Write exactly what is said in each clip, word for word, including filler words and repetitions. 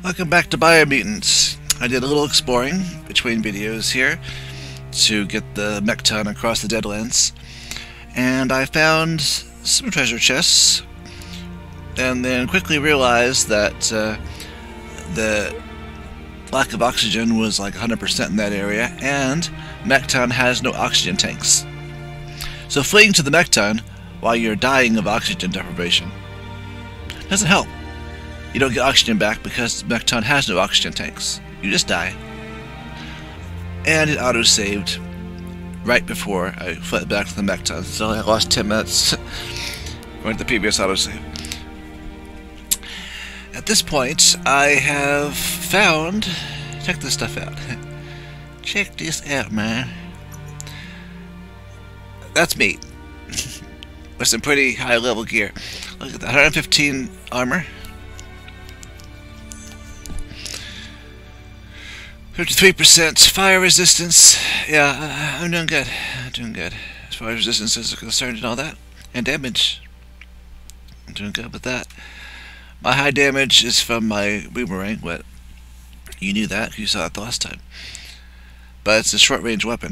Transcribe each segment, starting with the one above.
Welcome back to Biomutants. I did a little exploring between videos here to get the Mekton across the Deadlands, and I found some treasure chests, and then quickly realized that uh, the lack of oxygen was like one hundred percent in that area, and Mekton has no oxygen tanks. So fleeing to the Mekton while you're dying of oxygen deprivation doesn't help. You don't get oxygen back because Mekton has no oxygen tanks. You just die. And it auto-saved right before I fled back to the Mekton. So I lost ten minutes going to the previous autosave. At this point, I have found... Check this stuff out. Check this out, man. That's me. With some pretty high-level gear. Look at that, one hundred fifteen armor. fifty-three percent fire resistance. Yeah, I'm doing good. I'm doing good. As far as resistance is concerned and all that. And damage. I'm doing good with that. My high damage is from my boomerang, but you knew that because you saw it the last time. But it's a short-range weapon.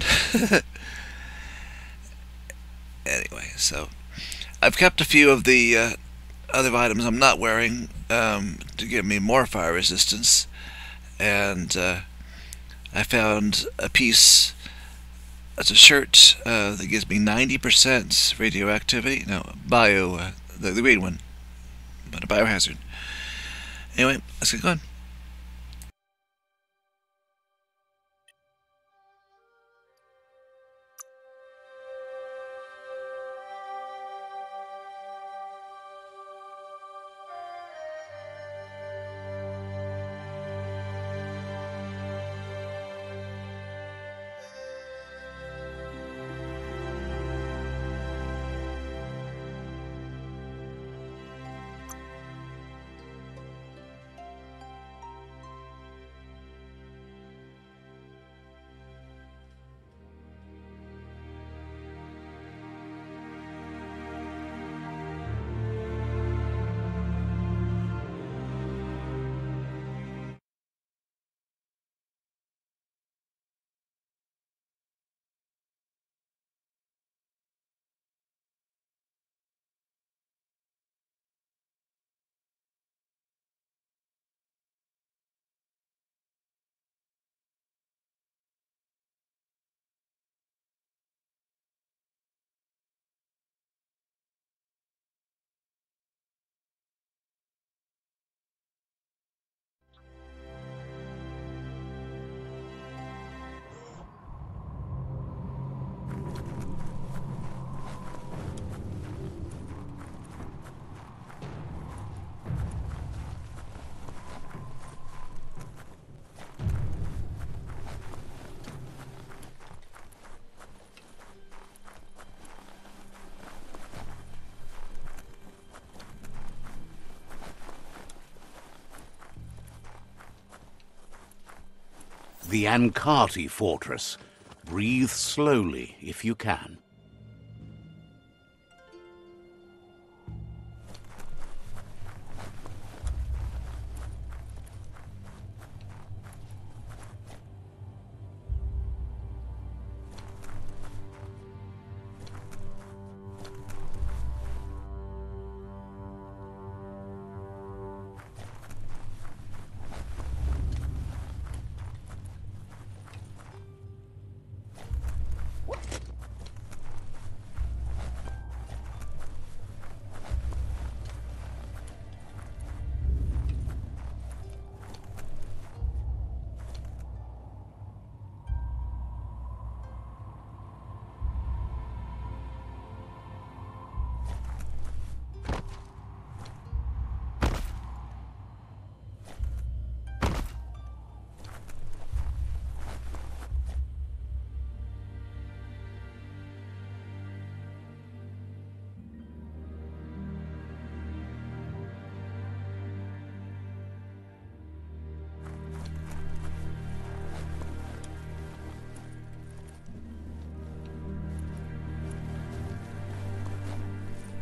Anyway, so I've kept a few of the uh, other items I'm not wearing um, to give me more fire resistance. And uh, I found a piece, that's a shirt uh, that gives me ninety percent radioactivity. No, bio, uh, the, the green one, but a biohazard. Anyway, let's get going. The Ankati Fortress. Breathe slowly if you can.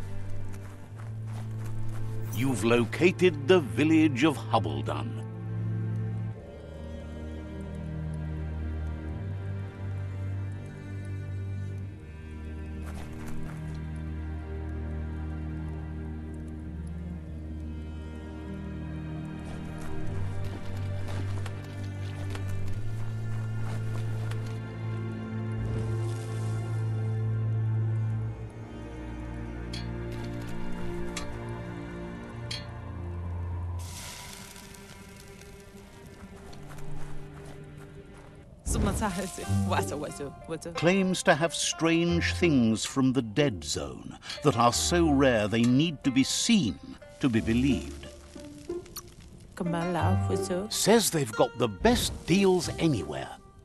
You've located the village of Hubbledon. Claims to have strange things from the dead zone that are so rare they need to be seen to be believed. Says they've got the best deals anywhere.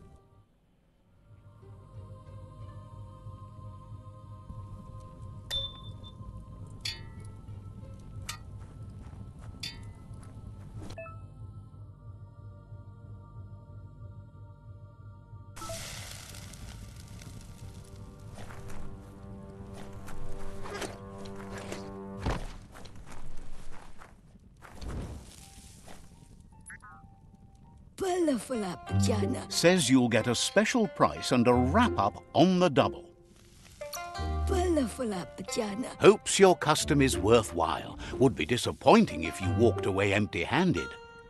Says you'll get a special price and a wrap-up on the double. Hopes your custom is worthwhile. Would be disappointing if you walked away empty-handed.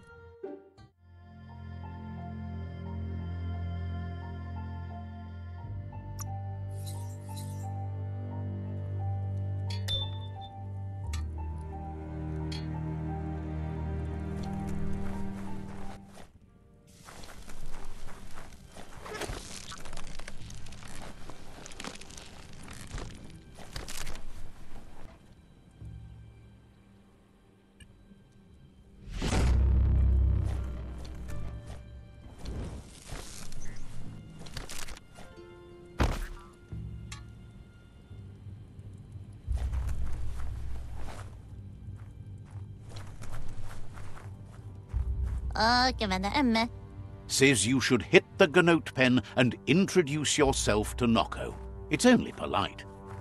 Says you should hit the Gnote Pen and introduce yourself to Noko. It's only polite.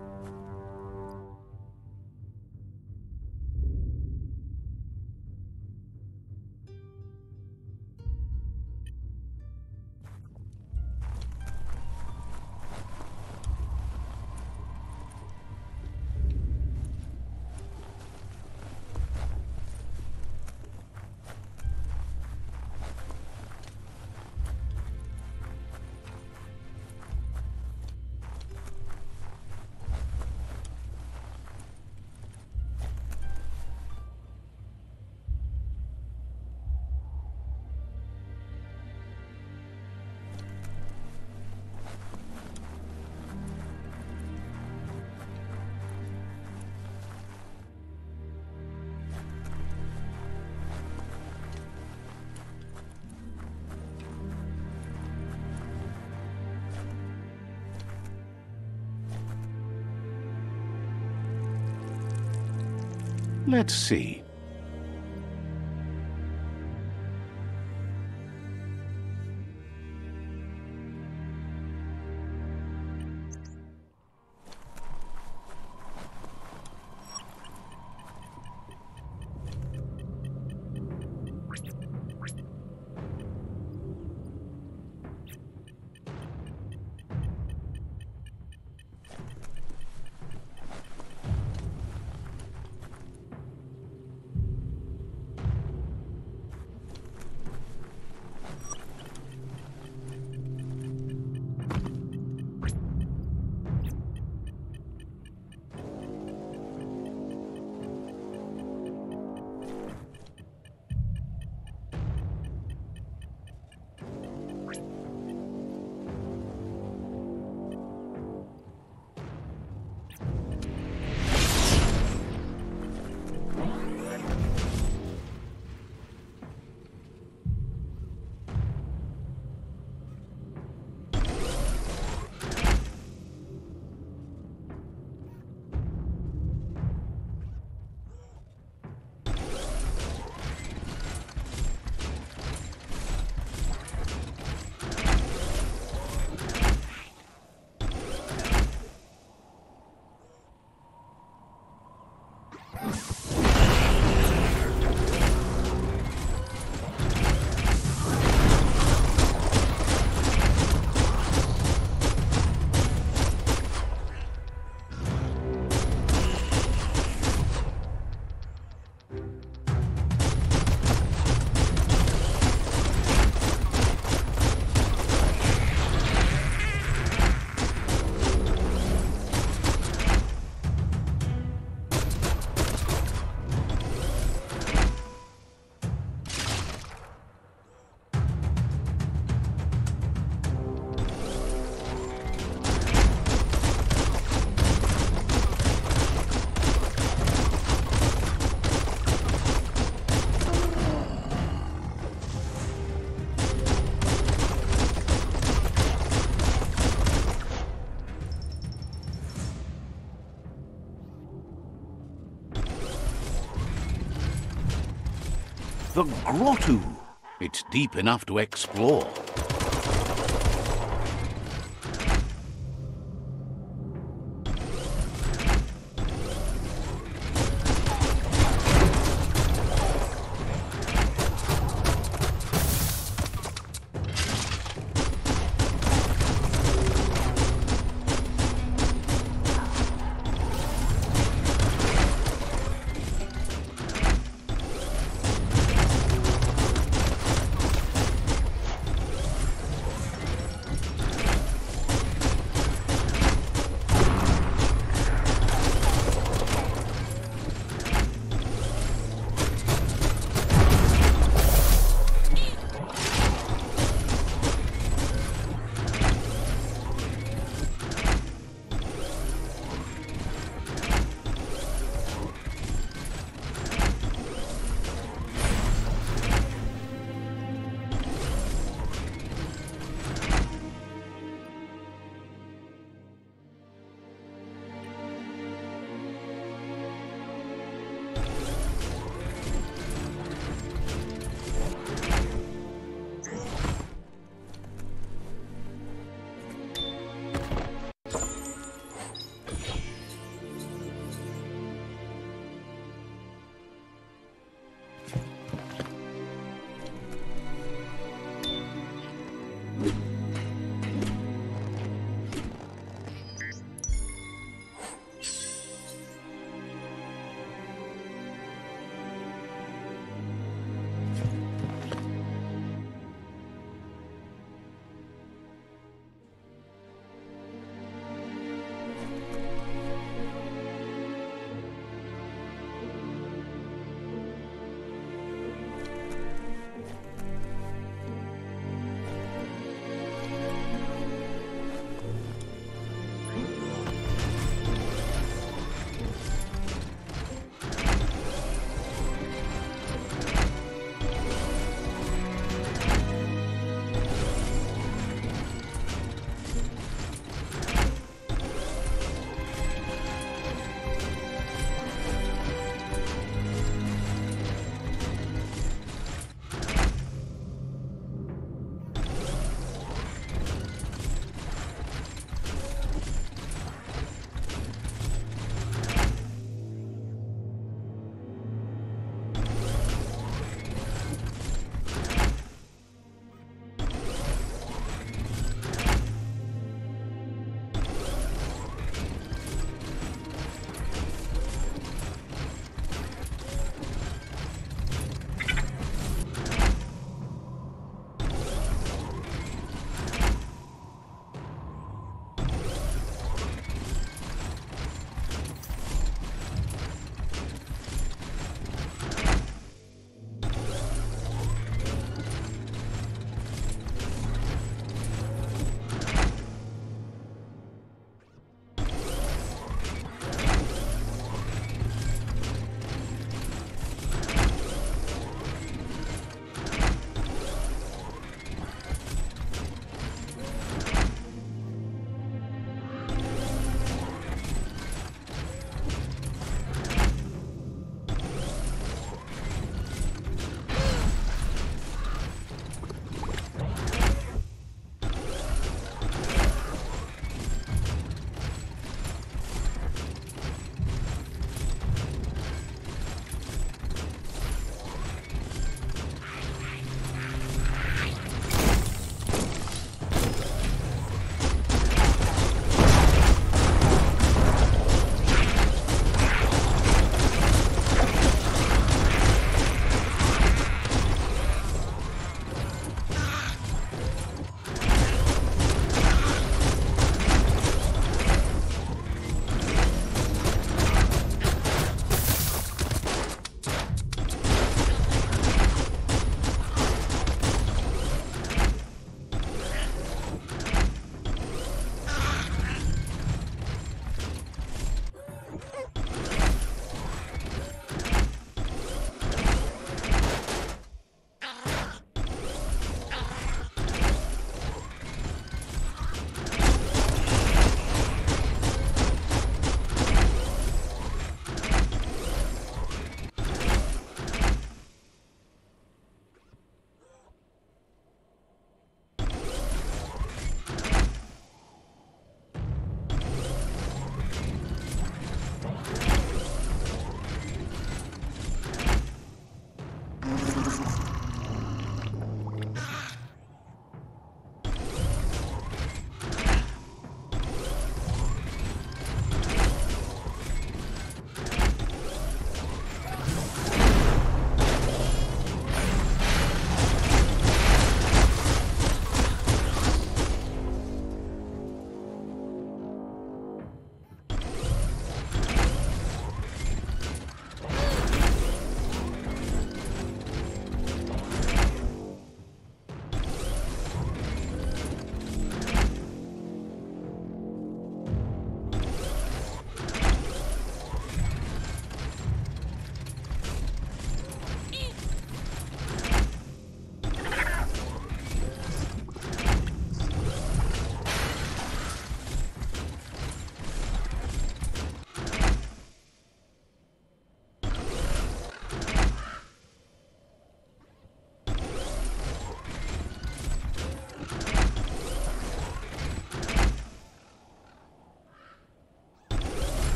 Let's see. The grotto. It's deep enough to explore.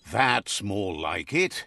That's more like it.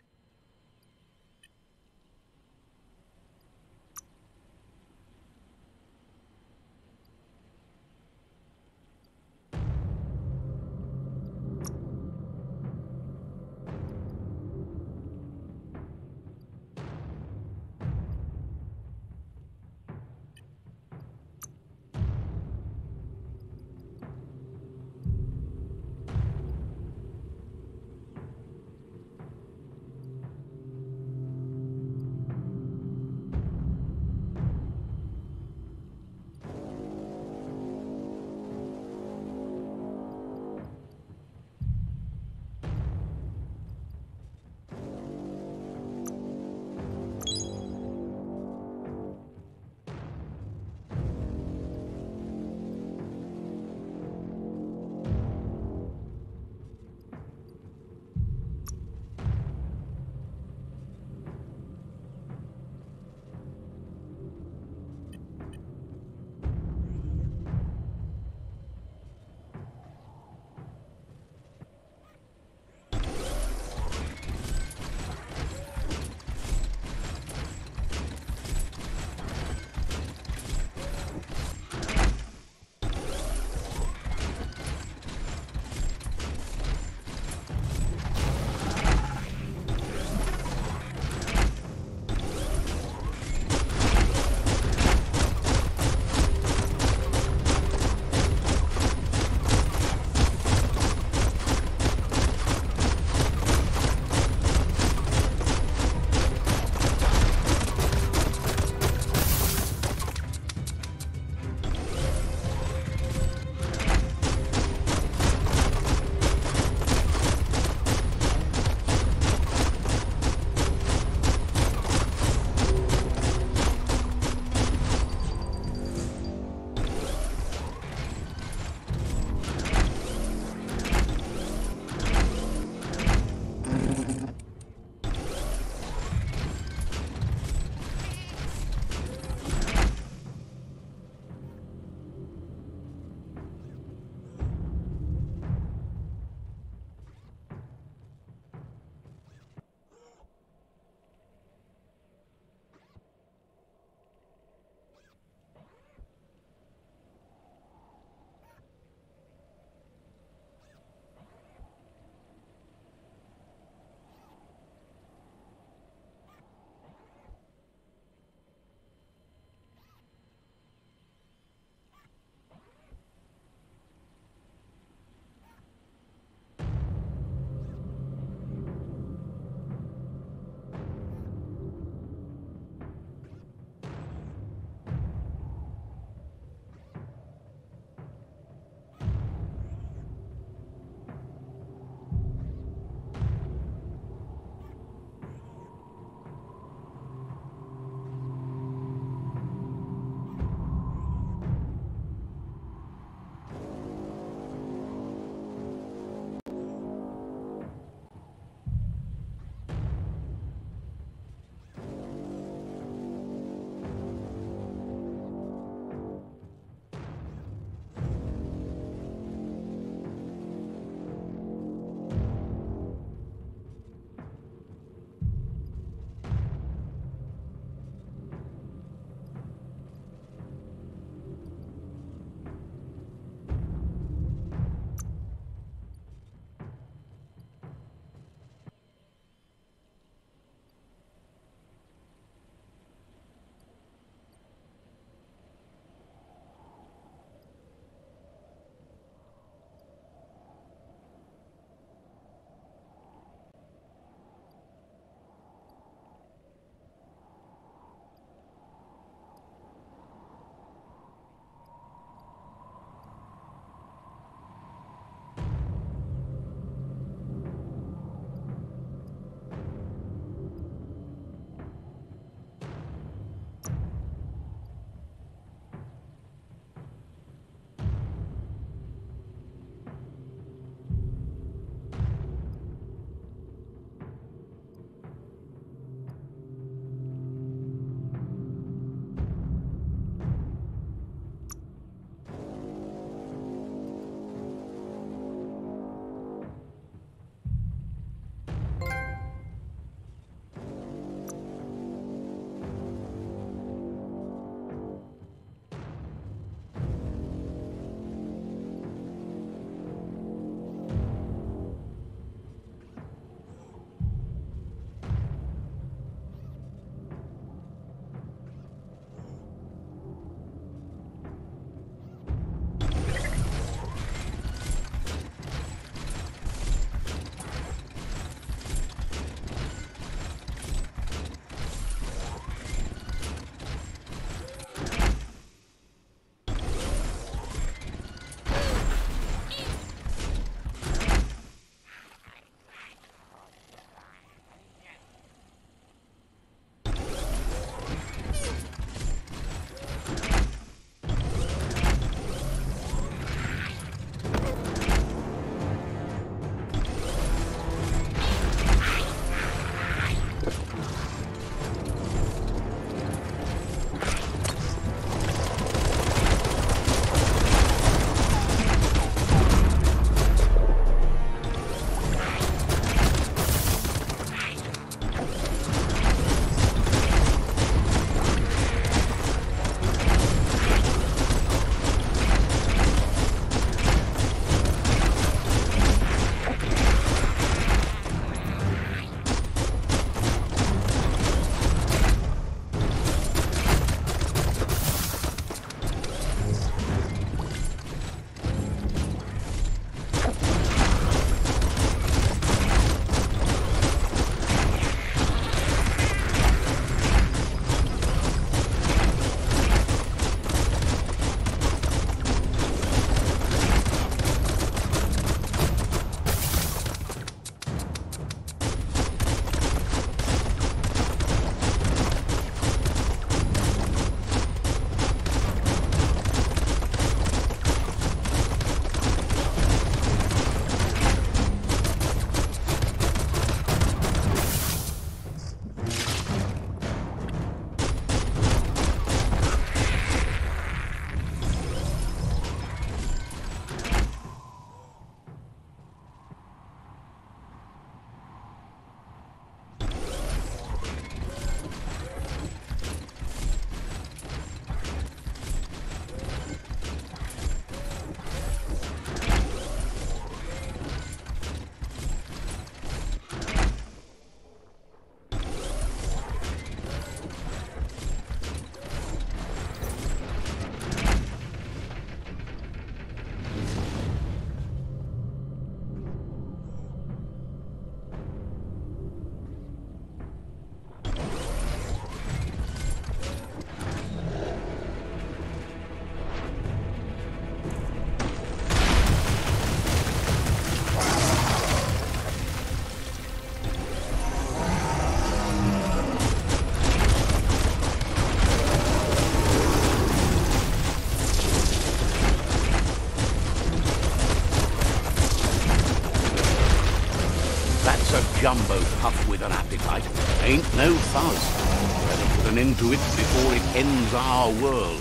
jumbo puff with an appetite. Ain't no fuss. Better put an end to it before it ends our world.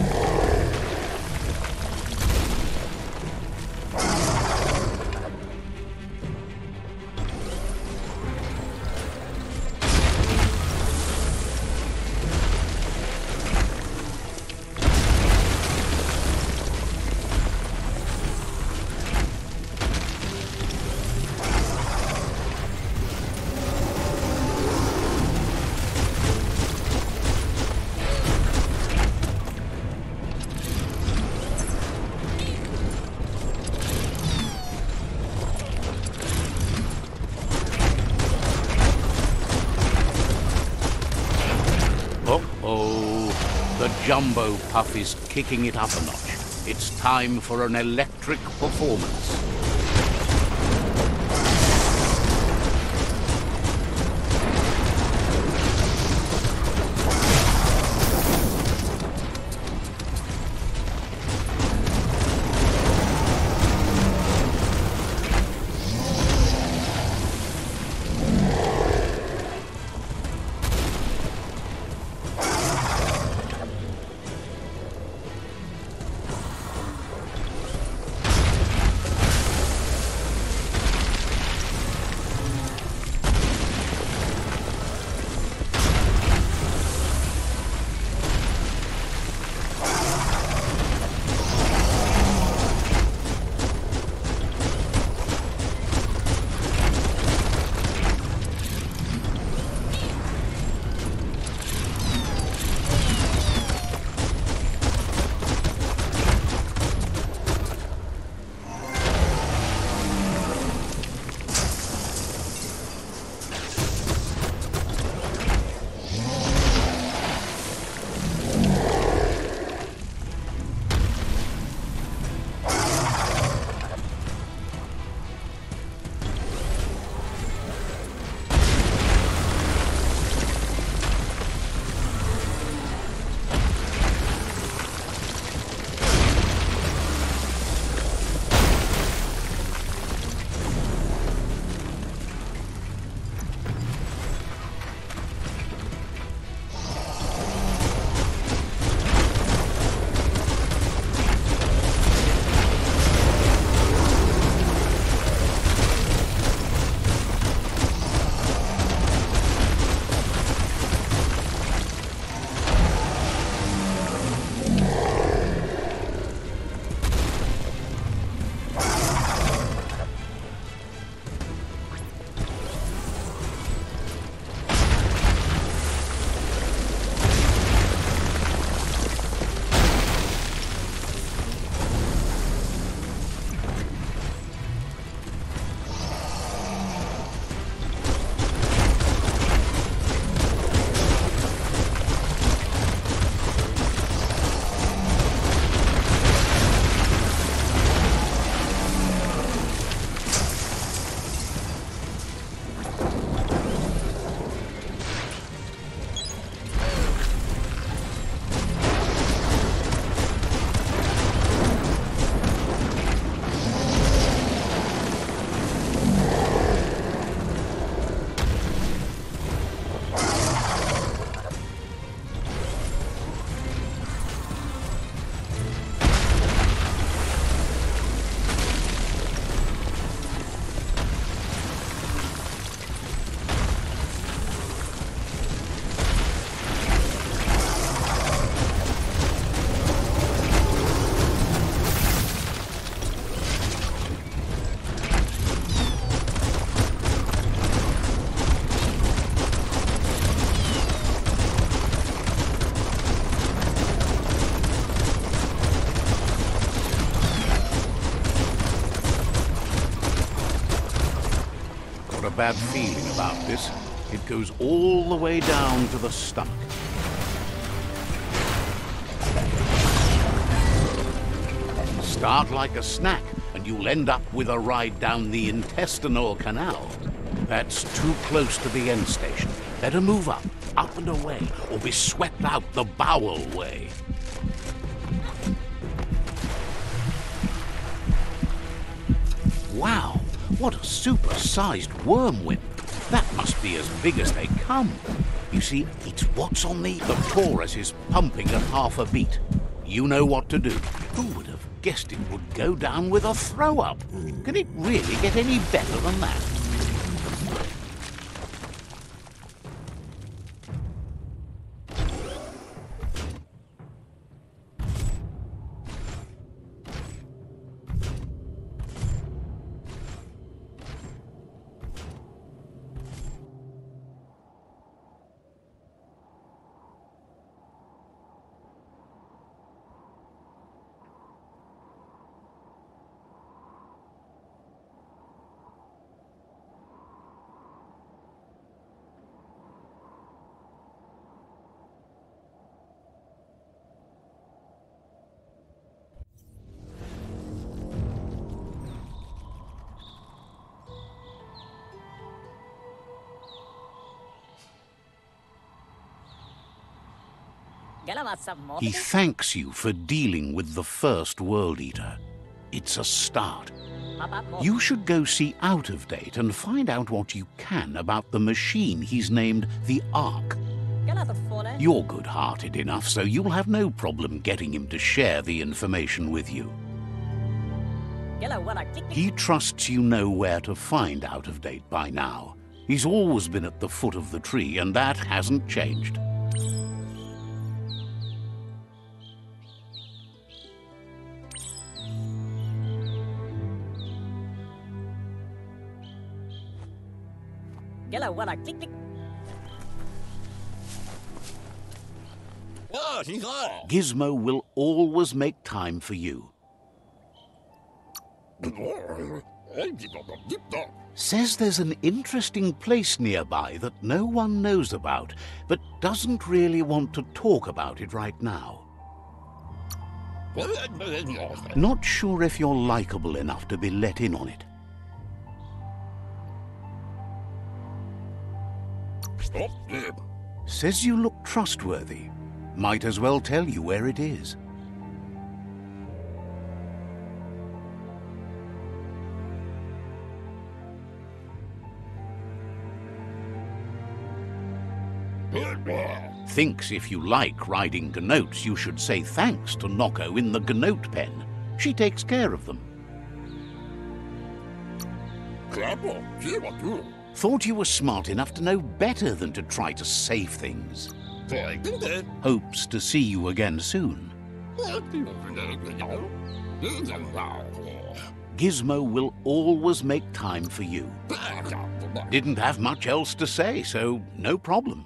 Uh-oh, the jumbo puff is kicking it up a notch. It's time for an electric performance. Bad feeling about this. It goes all the way down to the stomach. Start like a snack, and you'll end up with a ride down the intestinal canal. That's too close to the end station. Better move up, up and away, or be swept out the bowel way. Wow! What a super-sized worm whip! That must be as big as they come. You see, it's what's on the... The Taurus is pumping at half a beat. You know what to do. Who would have guessed it would go down with a throw-up? Can it really get any better than that? He thanks you for dealing with the first World Eater. It's a start. You should go see Out of Date and find out what you can about the machine he's named the Ark. You're good-hearted enough, so you'll have no problem getting him to share the information with you. He trusts you know where to find Out of Date by now. He's always been at the foot of the tree, and that hasn't changed. Gizmo will always make time for you. Says there's an interesting place nearby that no one knows about, but doesn't really want to talk about it right now. Not sure if you're likable enough to be let in on it. Says you look trustworthy. Might as well tell you where it is. Thinks if you like riding gnoats, you should say thanks to Noko in the gnoat pen. She takes care of them. Thought you were smart enough to know better than to try to save things. Hopes to see you again soon. Gizmo will always make time for you. Didn't have much else to say, so no problem.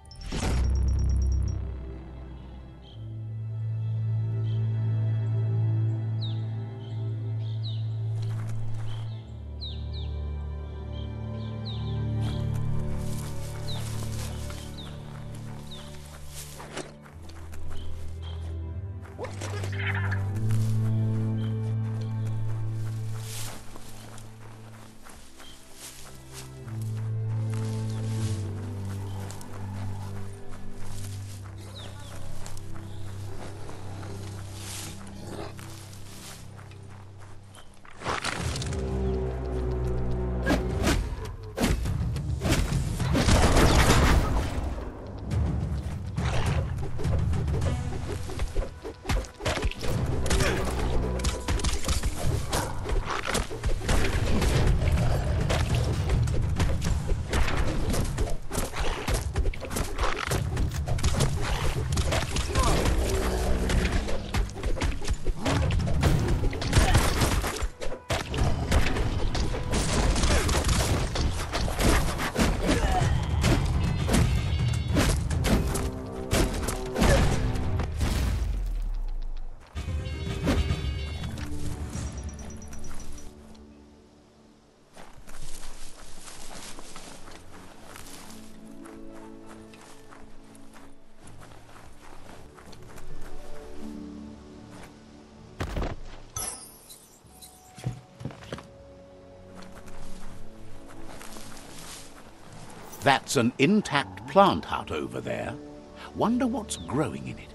That's an intact plant hut over there. Wonder what's growing in it.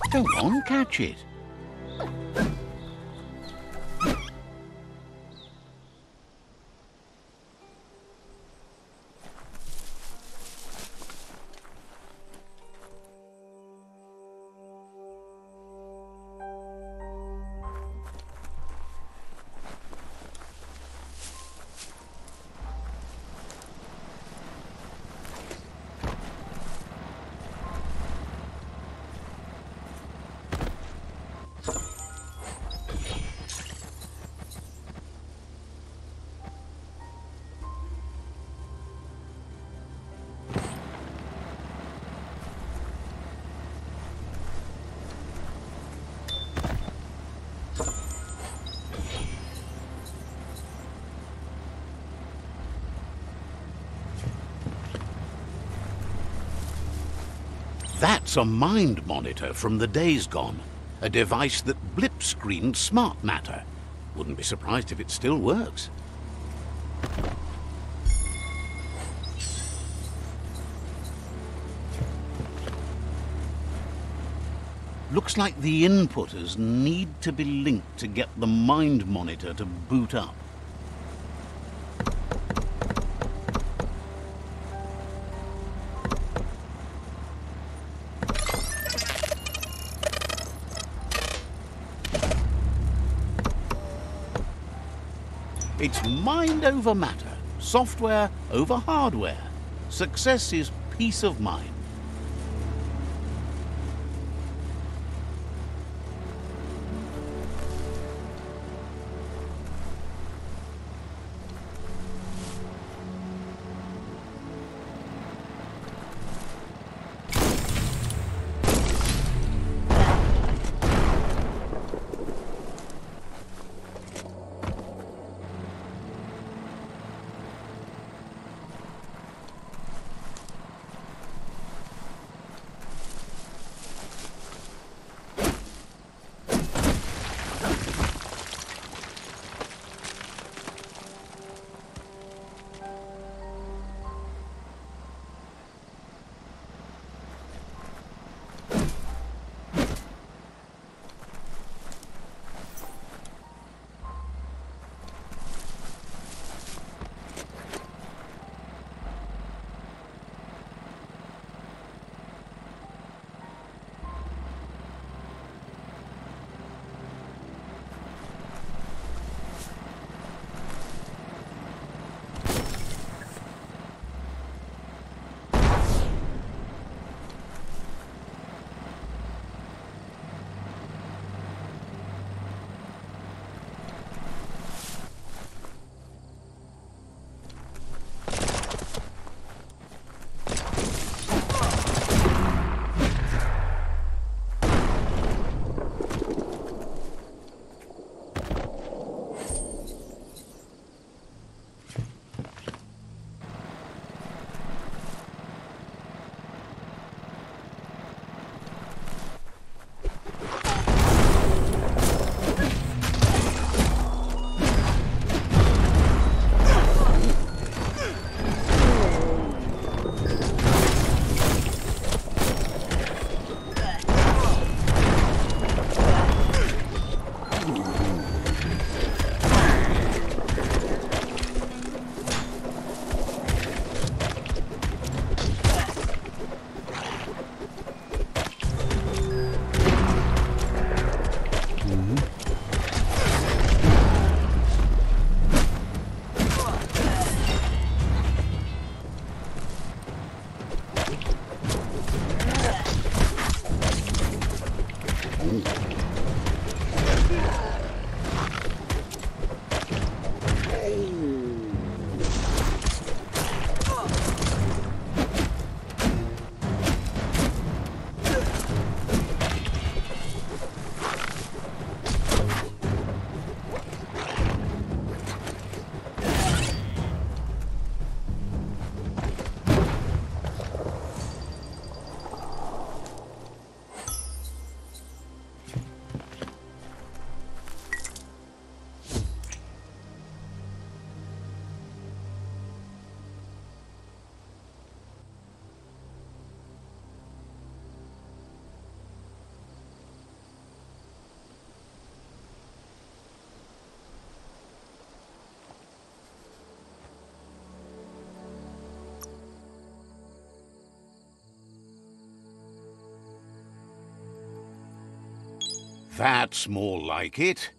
Go on, catch it. That's a mind monitor from the days gone. A device that blip-screened smart matter. Wouldn't be surprised if it still works. Looks like the inputters need to be linked to get the mind monitor to boot up. It's mind over matter, software over hardware. Success is peace of mind. That's more like it.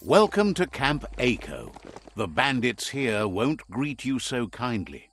Welcome to Camp Aiko. The bandits here won't greet you so kindly.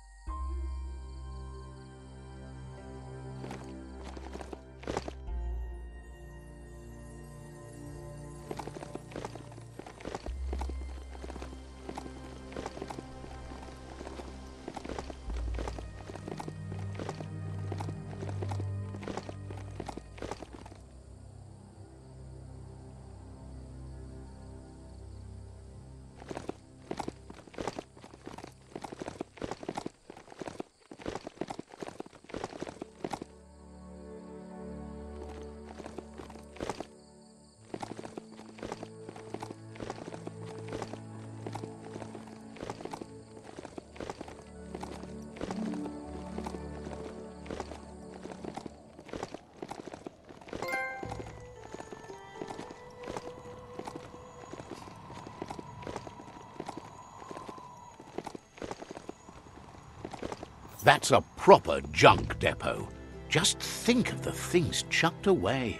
That's a proper junk depot. Just think of the things chucked away.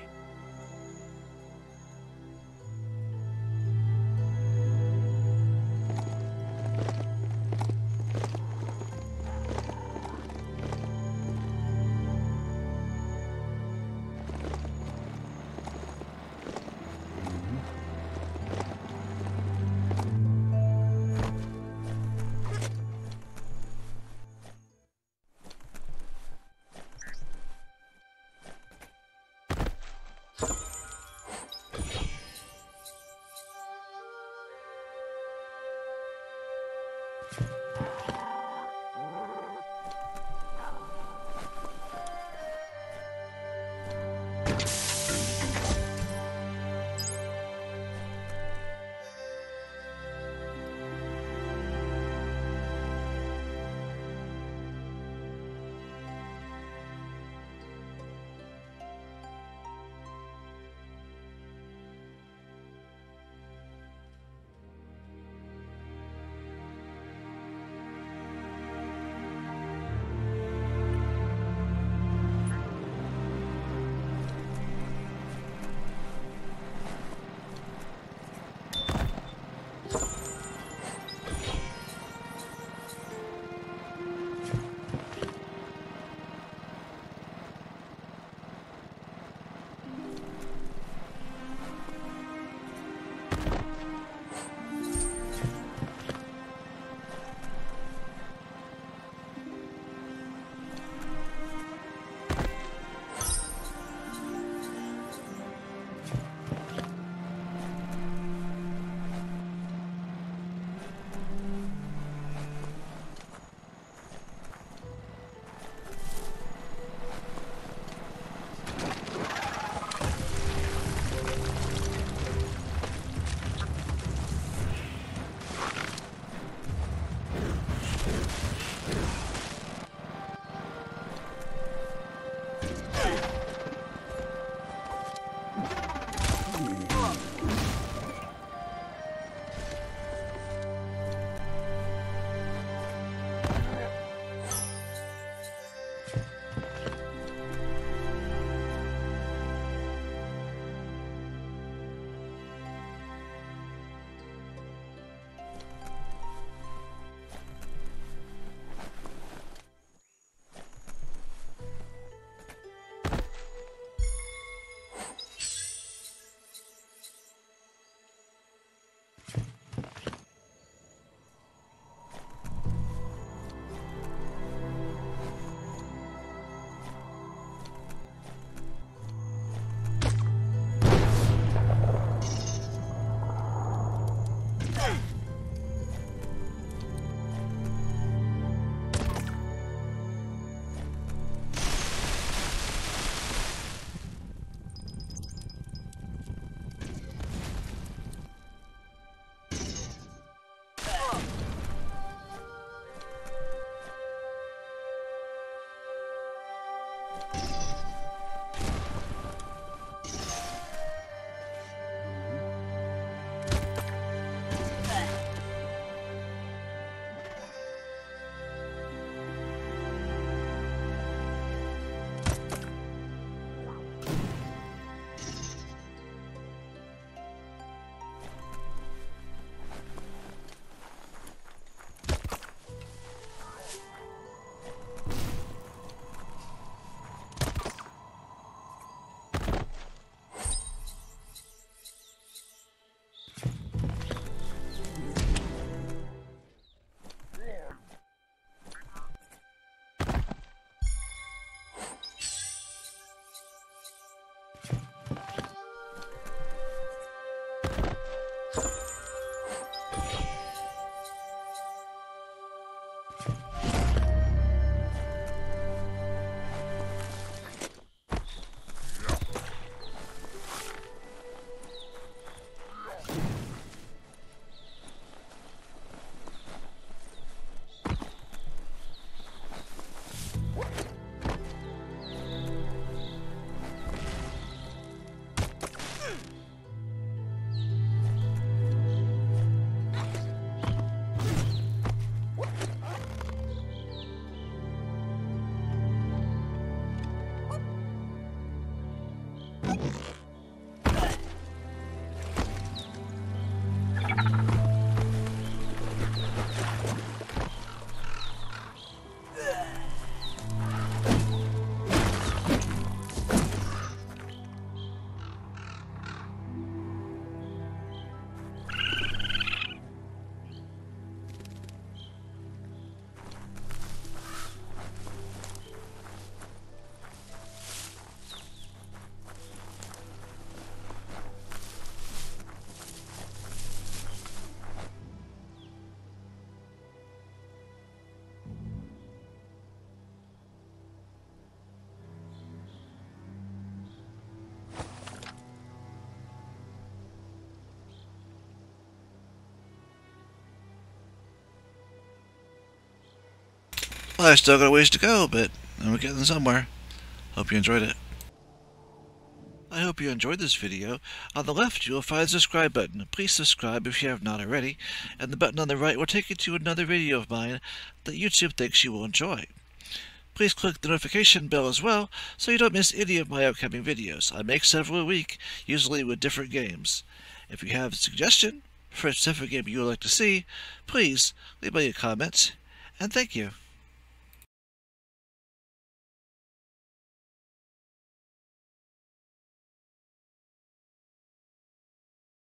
Well, I still got a ways to go, but we're getting somewhere. Hope you enjoyed it. I hope you enjoyed this video. On the left, you will find the subscribe button. Please subscribe if you have not already, and the button on the right will take you to another video of mine that YouTube thinks you will enjoy. Please click the notification bell as well, so you don't miss any of my upcoming videos. I make several a week, usually with different games. If you have a suggestion for a specific game you would like to see, please leave me a comment, and thank you.